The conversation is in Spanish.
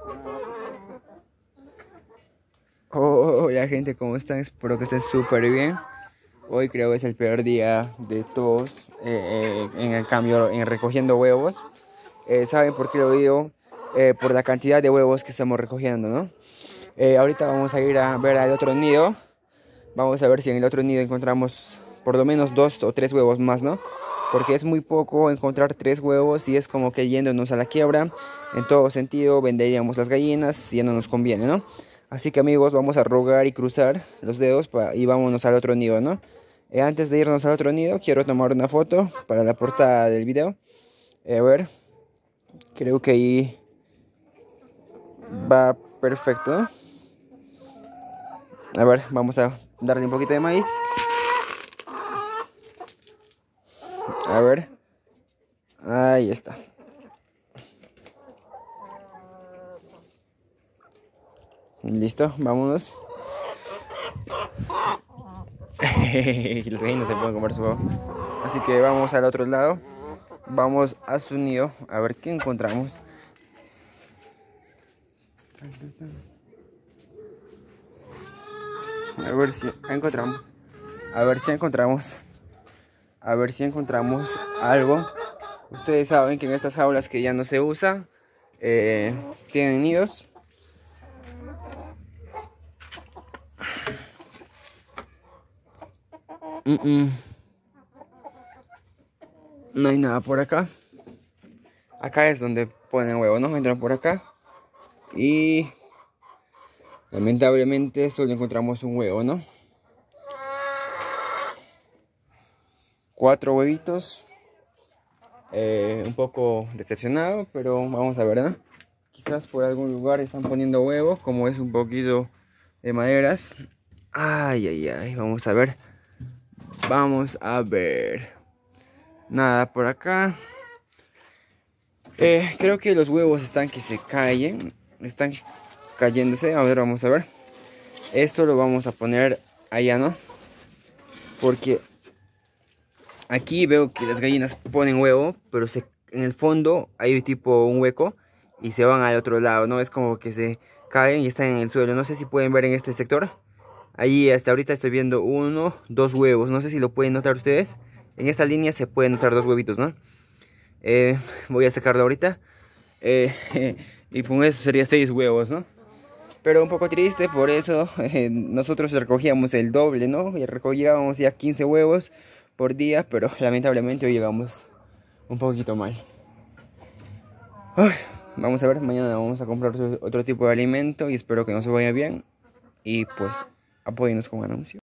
Hola gente, ¿cómo están? Espero que estén súper bien. Hoy creo que es el peor día de todos en el cambio, en recogiendo huevos. ¿Saben por qué lo digo? Por la cantidad de huevos que estamos recogiendo, ¿no? Ahorita vamos a ir a ver al otro nido. Vamos a ver si en el otro nido encontramos por lo menos 2 o 3 huevos más, ¿no? Porque es muy poco encontrar 3 huevos y es como que yéndonos a la quiebra. En todo sentido, venderíamos las gallinas y ya no nos conviene, ¿no? Así que amigos, vamos a rogar y cruzar los dedos y vámonos al otro nido, ¿no? Antes de irnos al otro nido, quiero tomar una foto para la portada del video. A ver, creo que ahí va perfecto, ¿no? A ver, vamos a darle un poquito de maíz. A ver, ahí está. Listo, vámonos. Los gallinos se pueden comer su huevo. Así que vamos al otro lado. Vamos a su nido a ver qué encontramos. A ver si encontramos. A ver si encontramos. A ver si encontramos algo. Ustedes saben que en estas jaulas que ya no se usa tienen nidos. No hay nada por acá. Acá es donde ponen huevos, ¿no? Entran por acá. Y lamentablemente solo encontramos un huevo, ¿no? 4 huevitos. Un poco decepcionado, pero vamos a ver, ¿no? Quizás por algún lugar están poniendo huevos, como es un poquito de maderas. Ay, ay, ay, vamos a ver. Vamos a ver. Nada por acá. Creo que los huevos están que se caen. Están cayéndose. A ver, vamos a ver. Esto lo vamos a poner allá, ¿no? Porque aquí veo que las gallinas ponen huevo, pero en el fondo hay tipo un hueco y se van al otro lado, ¿no? Es como que se caen y están en el suelo. No sé si pueden ver en este sector. Ahí hasta ahorita estoy viendo 1, 2 huevos. No sé si lo pueden notar ustedes. En esta línea se pueden notar 2 huevitos, ¿no? Voy a sacarlo ahorita. Y con eso sería 6 huevos, ¿no? Pero un poco triste, por eso nosotros recogíamos el doble, ¿no? Y recogíamos ya 15 huevos por día, pero lamentablemente hoy llegamos un poquito mal. Ay, vamos a ver, mañana vamos a comprar otro tipo de alimento y espero que nos vaya bien. Y pues apóyennos con un anuncio.